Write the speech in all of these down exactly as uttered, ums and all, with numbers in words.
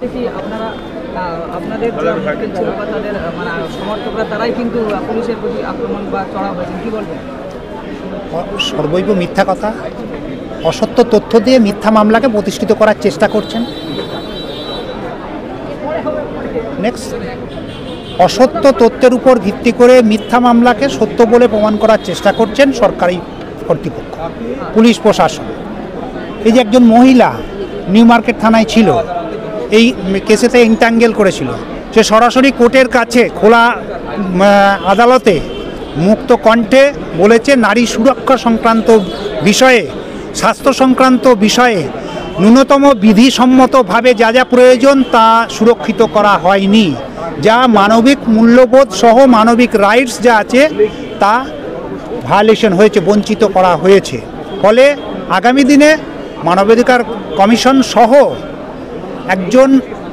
কি আপনারা আপনাদের ছিল বা তাদের মানে সমর্থকরা তারাই কিন্তু পুলিশের প্রতি আক্রমণ বা চড়াও হয়েছেন, কি বলবেন? সর্বৈব মিথ্যা কথা, অসত্য তথ্য দিয়ে মিথ্যা মামলাকে প্রতিষ্ঠিত করার চেষ্টা করছেন। নেক্সট, অসত্য তথ্যের উপর ভিত্তি করে মিথ্যা মামলাকে সত্য বলে প্রমাণ করার চেষ্টা করছেন সরকারি কর্তৃপক্ষ, পুলিশ প্রশাসন। এই যে একজন মহিলা নিউ মার্কেট থানায় ছিল, এই কেসেতে এন্টাঙ্গেল করেছিল, সে সরাসরি কোর্টের কাছে খোলা আদালতে মুক্ত কণ্ঠে বলেছে নারী সুরক্ষা সংক্রান্ত বিষয়ে, স্বাস্থ্য সংক্রান্ত বিষয়ে ন্যূনতম বিধিসম্মতভাবে যা যা প্রয়োজন তা সুরক্ষিত করা হয়নি, যা মানবিক মূল্যবোধ সহ মানবিক রাইটস যা আছে তা ভায়োলেশন হয়েছে, বঞ্চিত করা হয়েছে। ফলে আগামী দিনে মানবাধিকার কমিশন সহ একজন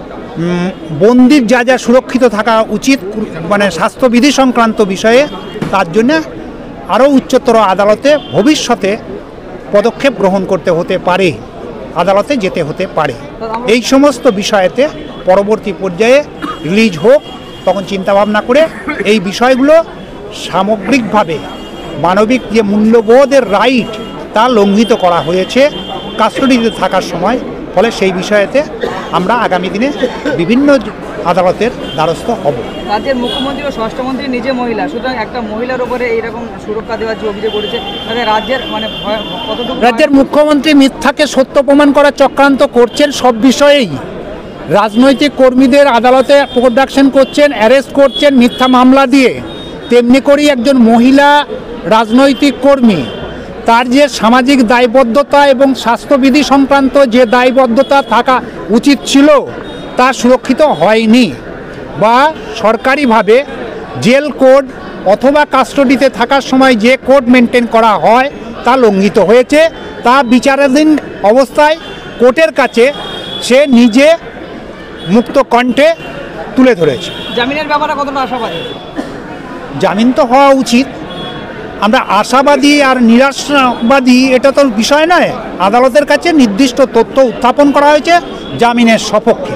বন্দির যা যা সুরক্ষিত থাকা উচিত মানে স্বাস্থ্যবিধি সংক্রান্ত বিষয়ে, তার জন্য আরও উচ্চতর আদালতে ভবিষ্যতে পদক্ষেপ গ্রহণ করতে হতে পারে, আদালতে যেতে হতে পারে। এই সমস্ত বিষয়েতে পরবর্তী পর্যায়ে রিলিজ হোক, তখন চিন্তাভাবনা করে এই বিষয়গুলো সামগ্রিকভাবে মানবিক যে মূল্যবোধের রাইট তা লঙ্ঘিত করা হয়েছে কাস্টডিতে থাকার সময়। ফলে সেই বিষয়েতে আমরা আগামী দিনে বিভিন্ন আদালতের দ্বারস্থ হব। রাজ্যের মুখ্যমন্ত্রী ও স্বরাষ্ট্রমন্ত্রী নিজে মহিলা, সুতরাং একটা মহিলার উপরে এইরকম সুরক্ষা দেওয়ার যে অভিযোগ করেছে, তাদের রাজ্যের মানে কতটুকু? রাজ্যের মুখ্যমন্ত্রী মিথ্যাকে সত্য প্রমাণ করার চক্রান্ত করছেন সব বিষয়েই। রাজনৈতিক কর্মীদের আদালতে প্রোডাকশন করছেন, অ্যারেস্ট করছেন মিথ্যা মামলা দিয়ে। তেমনি করেই একজন মহিলা রাজনৈতিক কর্মী, তার যে সামাজিক দায়বদ্ধতা এবং স্বাস্থ্যবিধি সংক্রান্ত যে দায়বদ্ধতা থাকা উচিত ছিল তা সুরক্ষিত হয়নি, বা সরকারিভাবে জেল কোড অথবা কাস্টডিতে থাকার সময় যে কোড মেনটেন করা হয় তা লঙ্ঘিত হয়েছে। তা বিচারাধীন অবস্থায় কোর্টের কাছে সে নিজে মুক্ত কণ্ঠে তুলে ধরেছে। জামিনের ব্যাপারে কতটা আশাবাদী? জামিন তো হওয়া উচিত। আমরা আশাবাদী আর নিরাশাবাদী এটা তো বিষয় নয়, আদালতের কাছে নির্দিষ্ট তথ্য উত্থাপন করা হয়েছে জামিনের সপক্ষে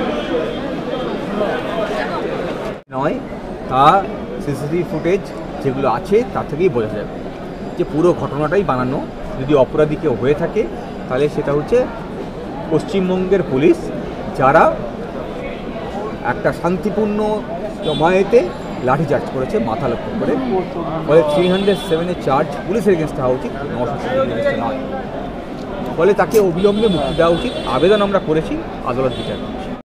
নয়, তা সিসিটিভি ফুটেজ যেগুলো আছে তার থেকেই বোঝা যাবে যে পুরো ঘটনাটাই বানানো। যদি অপরাধী কেউ হয়ে থাকে তাহলে সেটা হচ্ছে পশ্চিমবঙ্গের পুলিশ, যারা একটা শান্তিপূর্ণ জমায়েতে লাঠিচার্জ করেছে মাথা লক্ষ্য করে। ফলে থ্রি হান্ড্রেড সেভেনের চার্জ পুলিশের এগেনস্টে হওয়া উচিত, নশো সেভেনের এগেনস্টে নয়। ফলে তাকে অবিলম্বে মুক্তি দেওয়া উচিত। আবেদন আমরা করেছি, আদালত বিচার করছি।